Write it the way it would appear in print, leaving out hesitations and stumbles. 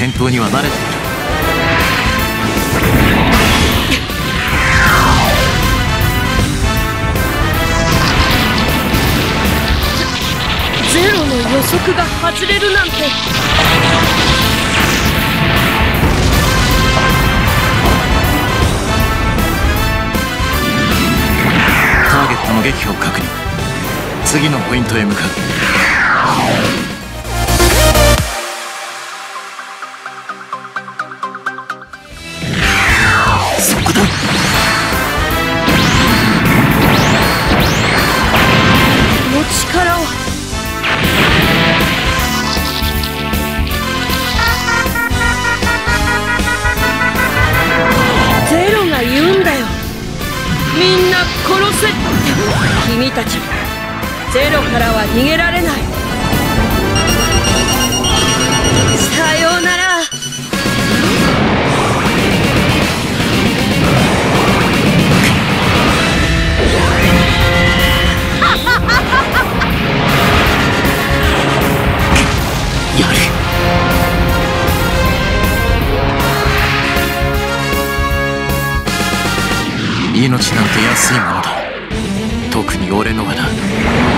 戦闘には慣れている。 ゼロの予測が外れるなんて。 ターゲットの撃破を確認。次のポイントへ向かう。そこだ。 の力を。ゼロが言うんだよ。みんな殺せって。君たちゼロからは逃げられない。さようなら。 やる。命なんて安いものだ。特に俺のはだ。